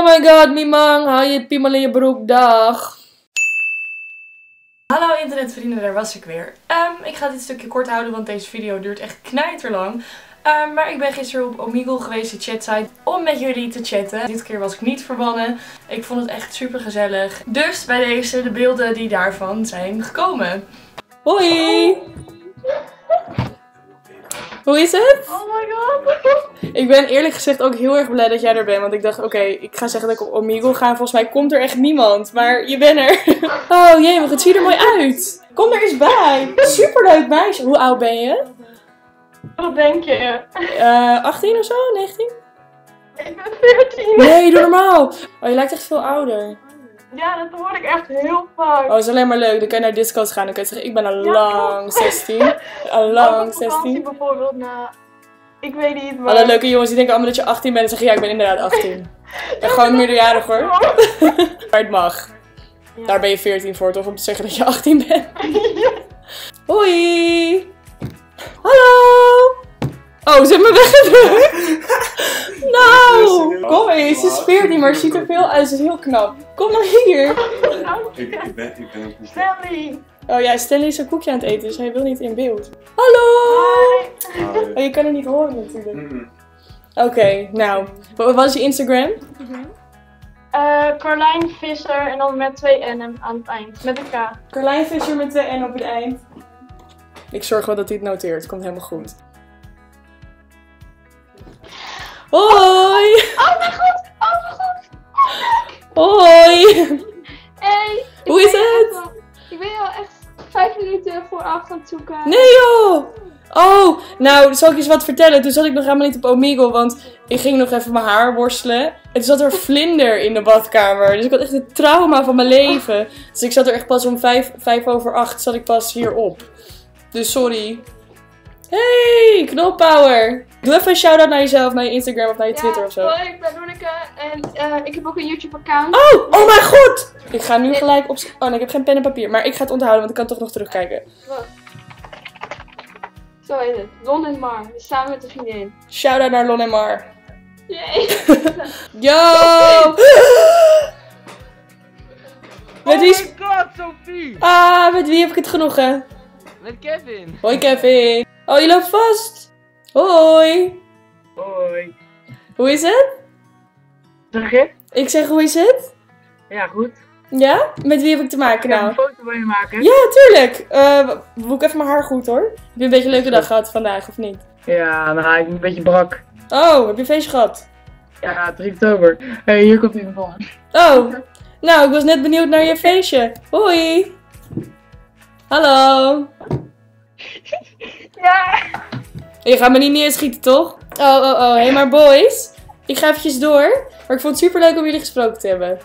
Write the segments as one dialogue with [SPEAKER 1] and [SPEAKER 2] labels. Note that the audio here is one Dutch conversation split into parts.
[SPEAKER 1] Oh my god, Mimang, hou je piemel in je broek, dag. Hallo internetvrienden, daar was ik weer. Ik ga dit stukje kort houden, want deze video duurt echt knijterlang. Maar ik ben gisteren op Omegle geweest, de chatsite, om met jullie te chatten. Dit keer was ik niet verbannen. Ik vond het echt super gezellig. Dus bij deze de beelden die daarvan zijn gekomen. Hoi! Hoe is het?
[SPEAKER 2] Oh my god!
[SPEAKER 1] Ik ben eerlijk gezegd ook heel erg blij dat jij er bent. Want ik dacht, oké, ik ga zeggen dat ik op Omegle ga. En volgens mij komt er echt niemand. Maar je bent er. Oh jee, het ziet er mooi uit. Kom er eens bij. Superleuk meisje. Hoe oud ben je?
[SPEAKER 2] Wat denk je?
[SPEAKER 1] 18 of zo? 19?
[SPEAKER 2] Ik ben 14.
[SPEAKER 1] Nee, doe normaal. Oh, je lijkt echt veel ouder.
[SPEAKER 2] Ja, dat hoor ik echt heel vaak.
[SPEAKER 1] Oh, is alleen maar leuk. Dan kan je naar disco's gaan. Dan kan je zeggen, ik ben al lang 16. Al lang 16.
[SPEAKER 2] Bijvoorbeeld naar... Ik weet niet, maar...
[SPEAKER 1] Alle leuke jongens die denken allemaal dat je 18 bent en zeggen, ja, ik ben inderdaad 18. En gewoon meerderjarig hoor. Maar het mag.
[SPEAKER 2] Ja.
[SPEAKER 1] Daar ben je 14 voor, toch? Om te zeggen dat je 18 bent. Hoi! Hallo! Oh, ze hebben me weggedrukt. Nou, kom eens. Ze is 14, maar ze ziet er veel uit. Ze is heel knap. Kom dan hier.
[SPEAKER 3] Ik ben
[SPEAKER 2] Stanley!
[SPEAKER 1] Oh ja, Stanley is een koekje aan het eten, dus hij wil niet in beeld. Hallo!
[SPEAKER 2] Hi!
[SPEAKER 1] Oh, je kan het niet horen natuurlijk. Oké, nou. Wat is je Instagram?
[SPEAKER 2] Carlijn Visser en dan met 2 N aan het eind. Met een K.
[SPEAKER 1] Carlijn Visser met 2 N op het eind. Ik zorg wel dat hij het noteert. Komt helemaal goed. Hoi!
[SPEAKER 2] Oh mijn god! Oh mijn god!
[SPEAKER 1] Hoi!
[SPEAKER 2] Hey!
[SPEAKER 1] Hoe is het?
[SPEAKER 2] Ik ben al echt 5 minuten voor 8 aan het zoeken.
[SPEAKER 1] Nee joh! Oh, nou, zal ik je eens wat vertellen? Toen zat ik nog helemaal niet op Omegle, want ik ging nog even mijn haar borstelen. En toen zat er een vlinder in de badkamer. Dus ik had echt het trauma van mijn leven. Dus ik zat er echt pas om 8:05 zat ik pas hierop. Dus sorry. Hey, knolpower! Doe even een shout-out naar jezelf, naar je Instagram of naar je Twitter of zo.
[SPEAKER 2] Hoi, ik ben Loeneke en ik heb ook een YouTube-account.
[SPEAKER 1] Oh mijn god! Ik ga nu gelijk op... Oh nee, ik heb geen pen en papier. Maar ik ga het onthouden, want ik kan toch nog terugkijken.
[SPEAKER 2] Wat? Zo heet het. Lon en Mar. Samen met een vriendin.
[SPEAKER 1] Shout-out naar Lon en Mar.
[SPEAKER 2] Yay!
[SPEAKER 1] Yo! Met wie...
[SPEAKER 4] Oh my god, Sophie!
[SPEAKER 1] Met wie heb ik het genoegen?
[SPEAKER 4] Met Kevin!
[SPEAKER 1] Hoi Kevin. Oh, je loopt vast. Hoi.
[SPEAKER 4] Hoi!
[SPEAKER 1] Hoe is het?
[SPEAKER 4] Zeg je?
[SPEAKER 1] Ik zeg, hoe is het?
[SPEAKER 4] Ja, goed.
[SPEAKER 1] Ja? Met wie heb ik te maken
[SPEAKER 4] Kan ik
[SPEAKER 1] nou?
[SPEAKER 4] een foto van je maken?
[SPEAKER 1] Ja, tuurlijk. Doe ik even mijn haar goed hoor. Heb je een beetje een leuke dag gehad vandaag of niet?
[SPEAKER 4] Ja, nou, ik ben een beetje brak.
[SPEAKER 1] Oh, heb je een feestje gehad?
[SPEAKER 4] Ja, 3 oktober. Hé, hier komt iemand van.
[SPEAKER 1] Oh. Nou, ik was net benieuwd naar je feestje. Hoi. Hallo.
[SPEAKER 2] Ja!
[SPEAKER 1] Je gaat me niet neerschieten, toch? Oh. Hé, maar boys. Ik ga eventjes door. Maar ik vond het super leuk om jullie gesproken te hebben.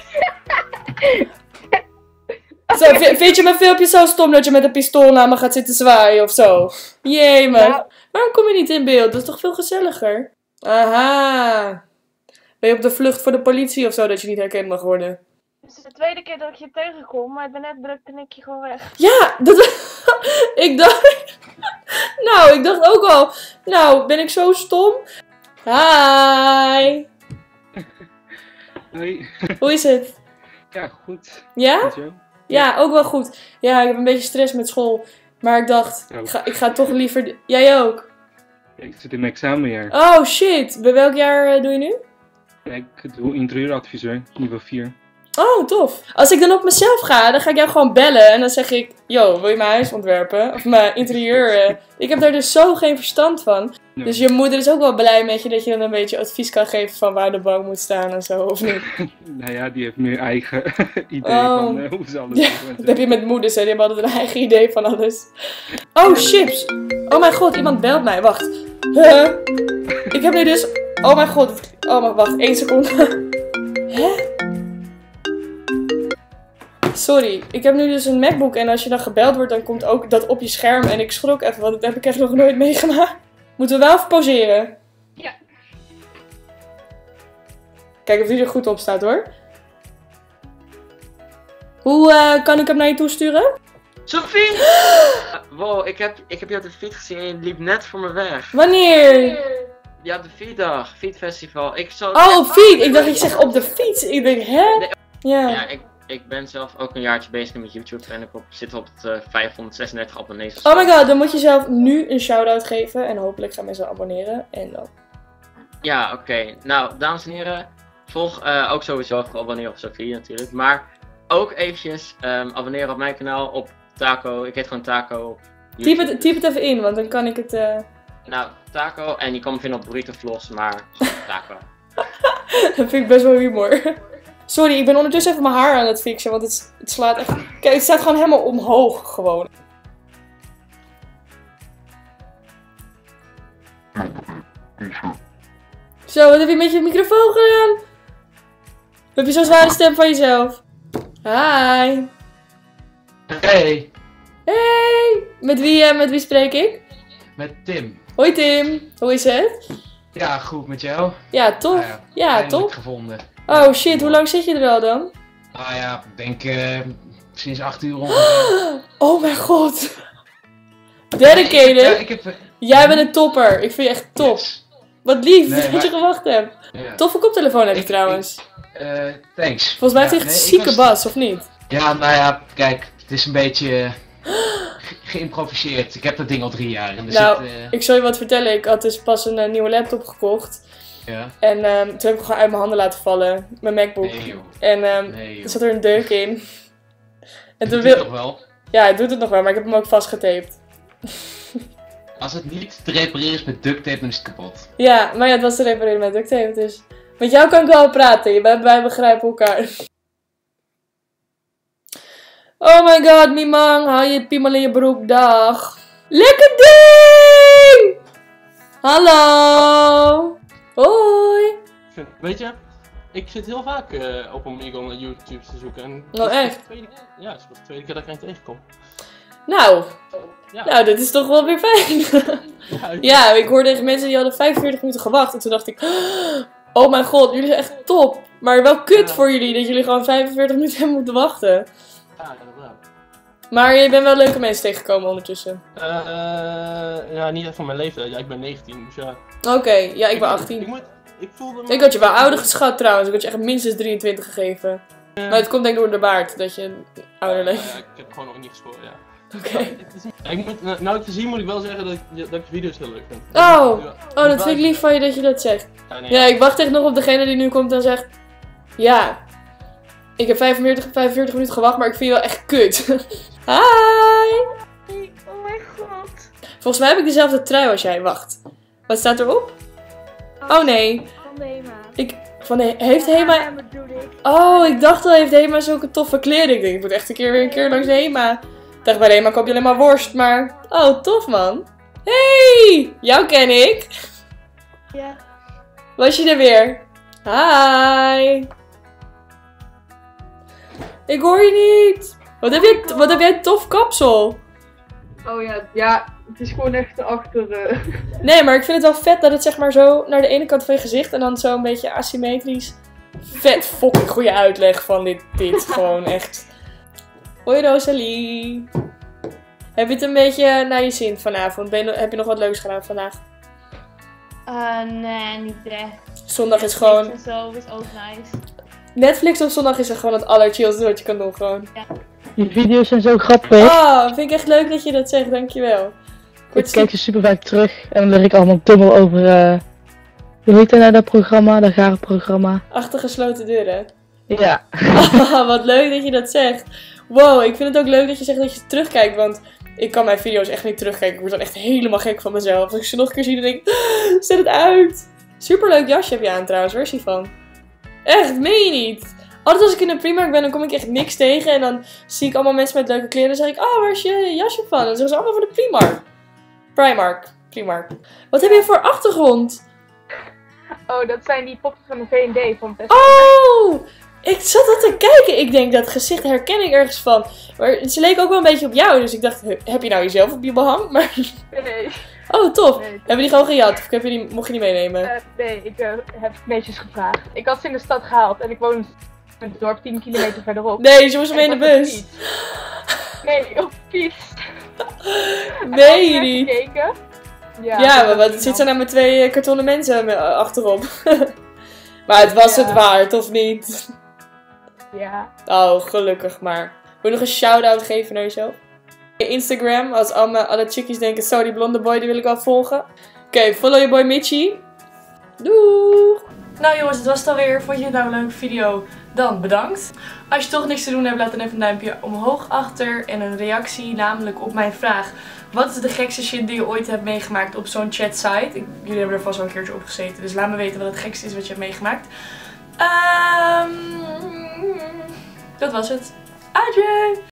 [SPEAKER 1] Zo, vind je mijn filmpje zo stom dat je met een pistool naar me gaat zitten zwaaien of zo? Jee, man.
[SPEAKER 2] Ja.
[SPEAKER 1] Waarom kom je niet in beeld? Dat is toch veel gezelliger? Aha. Ben je op de vlucht voor de politie of zo dat je niet herkend mag worden?
[SPEAKER 2] Het is de tweede keer dat ik je tegenkom, maar daarnet drukte ik je gewoon weg.
[SPEAKER 1] Ja, dat... ik dacht... Nou, ik dacht ook al... Nou, ben ik zo stom? Hi.
[SPEAKER 5] Hoi.
[SPEAKER 1] Hoe is het?
[SPEAKER 5] Ja, goed.
[SPEAKER 1] Ja?
[SPEAKER 5] Met jou?
[SPEAKER 1] Ja, ook wel goed. Ja, ik heb een beetje stress met school. Maar ik dacht,
[SPEAKER 5] Oh.
[SPEAKER 1] ik ga toch liever... Jij ook?
[SPEAKER 5] Ja, ik zit in mijn examenjaar.
[SPEAKER 1] Oh shit. Bij welk jaar doe je nu?
[SPEAKER 5] Ja, ik doe interieuradviseur, niveau 4.
[SPEAKER 1] Oh, tof. Als ik dan op mezelf ga, dan ga ik jou gewoon bellen. En dan zeg ik, yo, wil je mijn huis ontwerpen? Of mijn interieur? Ik heb daar dus zo geen verstand van.
[SPEAKER 5] Ja.
[SPEAKER 1] Dus je moeder is ook wel blij met je dat je dan een beetje advies kan geven van waar de bank moet staan en zo, of niet?
[SPEAKER 5] Nou ja, die heeft meer eigen idee
[SPEAKER 1] Oh.
[SPEAKER 5] van hoe ze alles
[SPEAKER 1] Ja,
[SPEAKER 5] doen.
[SPEAKER 1] dat heb je met moeders, hè? Die hebben altijd een eigen idee van alles. Oh, chips. Oh mijn god, iemand belt mij. Wacht. Huh? Ik heb nu dus... Oh mijn god. Oh mijn... Wacht, 1 seconde. Hè? Sorry, ik heb nu dus een MacBook en als je dan gebeld wordt, dan komt ook dat op je scherm. En ik schrok even, want dat heb ik echt nog nooit meegemaakt. Moeten we wel even pauzeren?
[SPEAKER 2] Ja.
[SPEAKER 1] Kijk of die er goed op staat hoor. Hoe kan ik hem naar je toesturen?
[SPEAKER 6] Sophie! Wow, ik heb jou op de fiets gezien en je liep net voor me weg.
[SPEAKER 1] Wanneer?
[SPEAKER 6] Ja, de Feeddag, Feedfestival. Ik zal...
[SPEAKER 1] Oh, op fiets! Ik dacht dat je zegt op de fiets. Ik denk, hè?
[SPEAKER 6] Nee.
[SPEAKER 1] Ja.
[SPEAKER 6] Ja, ik ben zelf ook een jaartje bezig met YouTube en ik zit op het 536 abonnees.
[SPEAKER 1] Oh my god, dan moet je zelf nu een shout-out geven. En hopelijk gaan mensen abonneren. En dan...
[SPEAKER 6] Ja, oké. Nou, dames en heren, volg ook sowieso abonneren op Sophie natuurlijk. Maar ook eventjes abonneren op mijn kanaal op Taco. Ik heet gewoon Taco op YouTube.
[SPEAKER 1] Typ het even in, want dan kan ik het...
[SPEAKER 6] Nou, Taco en je kan me vinden op Burrito Vlogs, maar Taco.
[SPEAKER 1] Dat vind ik best wel humor. Sorry, ik ben ondertussen even mijn haar aan het fixen, want het slaat echt... Kijk, het staat gewoon helemaal omhoog, gewoon. Zo, wat heb je met je microfoon gedaan? Heb je zo'n zware stem van jezelf? Hi.
[SPEAKER 7] Hey,
[SPEAKER 1] Hey. Met wie spreek ik?
[SPEAKER 7] met Tim.
[SPEAKER 1] Hoi Tim, hoe is het?
[SPEAKER 7] Ja, goed met jou.
[SPEAKER 1] Ja, top.
[SPEAKER 7] Nou
[SPEAKER 1] Ja,
[SPEAKER 7] eindelijk
[SPEAKER 1] top.
[SPEAKER 7] gevonden.
[SPEAKER 1] Oh shit, hoe lang zit je er al dan?
[SPEAKER 7] Nou ja, ik denk sinds 8 uur ongeveer.
[SPEAKER 1] Oh mijn god.
[SPEAKER 7] Ja,
[SPEAKER 1] Dedicated.
[SPEAKER 7] ik heb...
[SPEAKER 1] Jij bent een topper. Ik vind je echt top.
[SPEAKER 7] Yes.
[SPEAKER 1] Wat lief
[SPEAKER 7] Nee,
[SPEAKER 1] dat
[SPEAKER 7] maar-
[SPEAKER 1] je gewacht hebt.
[SPEAKER 7] Ja.
[SPEAKER 1] Toffe koptelefoon heb je
[SPEAKER 7] Ik-
[SPEAKER 1] trouwens.
[SPEAKER 7] Thanks.
[SPEAKER 1] Volgens mij
[SPEAKER 7] Ja,
[SPEAKER 1] heeft hij echt
[SPEAKER 7] nee, ik
[SPEAKER 1] zieke
[SPEAKER 7] was-
[SPEAKER 1] bas, of niet?
[SPEAKER 7] Ja, nou ja, kijk, het is een beetje geïmproviseerd. Ik heb dat ding al 3 jaar. En er
[SPEAKER 1] Nou,
[SPEAKER 7] zit,
[SPEAKER 1] Ik zal je wat vertellen. Ik had dus pas een nieuwe laptop gekocht.
[SPEAKER 7] ja.
[SPEAKER 1] En toen heb ik hem gewoon uit mijn handen laten vallen. Mijn MacBook.
[SPEAKER 7] Nee joh.
[SPEAKER 1] En
[SPEAKER 7] Nee joh.
[SPEAKER 1] er zat er een deuk in. En toen
[SPEAKER 7] Doet hij
[SPEAKER 1] wil...
[SPEAKER 7] toch wel?
[SPEAKER 1] Ja, hij doet het nog wel, maar ik heb hem ook vastgetaped.
[SPEAKER 7] Als het niet te repareren is met duct tape, dan is het kapot.
[SPEAKER 1] Ja, maar ja, het was te repareren met duct tape, dus... Met jou kan ik wel praten, wij begrijpen elkaar. Oh my god, Mimang, hou je piemel in je broek, dag. Lekker ding! Hallo! Hoi!
[SPEAKER 8] Weet je, ik zit heel vaak op Omegle om naar YouTube te zoeken. En
[SPEAKER 1] Oh,
[SPEAKER 8] dit is
[SPEAKER 1] echt?
[SPEAKER 8] de tweede, ja, het is de tweede keer dat ik er een tegenkom.
[SPEAKER 1] Nou,
[SPEAKER 8] Ja.
[SPEAKER 1] nou, dit is toch wel weer fijn.
[SPEAKER 8] Ja,
[SPEAKER 1] Ja, ik hoorde echt mensen die hadden 45 minuten gewacht. En toen dacht ik, oh mijn god, jullie zijn echt top. Maar wel kut
[SPEAKER 8] Ja.
[SPEAKER 1] voor jullie dat jullie gewoon 45 minuten hebben moeten wachten.
[SPEAKER 8] ja, inderdaad.
[SPEAKER 1] Maar je bent wel leuke mensen tegengekomen ondertussen.
[SPEAKER 8] Ja, niet echt van mijn leeftijd. Ja, ik ben 19, dus ja.
[SPEAKER 1] Oké, ja, ik ben 18.
[SPEAKER 8] Ik voelde me...
[SPEAKER 1] Ik had je wel ouder geschat trouwens. Ik had je echt minstens 23 gegeven. Maar het komt denk ik door de baard, dat je ouder leeft.
[SPEAKER 8] Ja, ik heb gewoon nog niet gescoord, ja.
[SPEAKER 1] Oké.
[SPEAKER 8] Ja, ik moet, nou ik te zien moet ik wel zeggen dat ik de video's heel leuk vind.
[SPEAKER 1] Oh,
[SPEAKER 8] Ja,
[SPEAKER 1] dat vind ik lief van je dat je dat zegt.
[SPEAKER 8] Ja, nee,
[SPEAKER 1] Ja, ik wacht echt nog op degene die nu komt en zegt... Ja, ik heb 45 minuten gewacht, maar ik vind je wel echt kut. Hi!
[SPEAKER 2] Oh mijn god.
[SPEAKER 1] Volgens mij heb ik dezelfde trui als jij. Wacht. Wat staat erop? Oh nee.
[SPEAKER 2] Van de Hema.
[SPEAKER 1] Heeft Hema...
[SPEAKER 2] Ja, bedoel ik.
[SPEAKER 1] Oh, ik dacht al, heeft Hema zulke toffe kleding. Ik denk, ik moet echt weer een keer langs de Hema. Ik dacht, bij de Hema koop je alleen maar worst, maar... Oh, tof man. Hey! Jou ken ik.
[SPEAKER 2] Ja.
[SPEAKER 1] Was je er weer? Hi! Ik hoor je niet. Wat heb jij tof kapsel?
[SPEAKER 4] Oh ja, ja, het is gewoon echt achter.
[SPEAKER 1] Nee, maar ik vind het wel vet dat het zeg maar zo naar de ene kant van je gezicht en dan zo een beetje asymmetrisch. Vet, fucking goede uitleg van dit gewoon echt. Hoi Rosalie. Heb je het een beetje naar je zin vanavond? Heb je nog wat leuks gedaan vandaag?
[SPEAKER 2] Nee, niet echt.
[SPEAKER 1] Zondag is gewoon...
[SPEAKER 2] En zo is ook nice.
[SPEAKER 1] Netflix op zondag is er gewoon het allerchillste wat je kan doen gewoon.
[SPEAKER 4] Die video's zijn zo grappig.
[SPEAKER 1] Oh, vind ik echt leuk dat je dat zegt, dankjewel.
[SPEAKER 4] Ik kijk ze super vaak terug en dan leg ik allemaal dubbel over. Hoe heet dat nou, dat programma? Dat gare programma.
[SPEAKER 1] Achter gesloten deuren.
[SPEAKER 4] Ja.
[SPEAKER 1] Oh, wat leuk dat je dat zegt. Wow, ik vind het ook leuk dat je zegt dat je terugkijkt, want ik kan mijn video's echt niet terugkijken. Ik word dan echt helemaal gek van mezelf. Als ik ze nog een keer zie, dan denk ik, zet het uit. Superleuk jasje heb je aan trouwens, waar is die van? Echt, meen je niet? Altijd als ik in een Primark ben, dan kom ik echt niks tegen. En dan zie ik allemaal mensen met leuke kleren. En dan zeg ik, oh, waar is je jasje van? En dan zeggen ze allemaal van de Primark. Wat heb je voor achtergrond?
[SPEAKER 2] Oh, dat zijn die poppen van de V&D van Best.
[SPEAKER 1] Oh, ik zat al te kijken. Ik denk, dat gezicht herken ik ergens van. Maar ze leek ook wel een beetje op jou. Dus ik dacht, heb je nou jezelf op je behang? Maar...
[SPEAKER 2] Nee.
[SPEAKER 1] Oh, tof.
[SPEAKER 2] Nee.
[SPEAKER 1] Hebben die gewoon gejat? Of mocht je die meenemen?
[SPEAKER 2] Nee, ik heb meisjes gevraagd. Ik had ze in de stad gehaald en ik woon in het dorp 10 kilometer verderop.
[SPEAKER 1] Nee, ze moesten mee in de
[SPEAKER 2] En ik was
[SPEAKER 1] bus.
[SPEAKER 2] op fiets. Nee, op fiets.
[SPEAKER 1] Nee,
[SPEAKER 2] En
[SPEAKER 1] niet.
[SPEAKER 2] gekeken.
[SPEAKER 1] Ja, maar wat zit er nou met 2 kartonnen mensen achterop? Maar het was het waard, of niet?
[SPEAKER 2] Ja.
[SPEAKER 1] Oh, gelukkig maar. Wil je nog een shout-out geven naar jezelf? Instagram, als alle chickies denken, zo die blonde boy, die wil ik wel volgen. Oké, follow je boy Mitchie. Doeg! Nou jongens, het was het alweer. Vond je het nou een leuke video? Dan bedankt. Als je toch niks te doen hebt, laat dan even een duimpje omhoog achter. En een reactie, namelijk op mijn vraag. Wat is de gekste shit die je ooit hebt meegemaakt op zo'n chatsite? Jullie hebben er vast wel een keertje op gezeten. Dus laat me weten wat het gekste is wat je hebt meegemaakt. Dat was het. Adieu!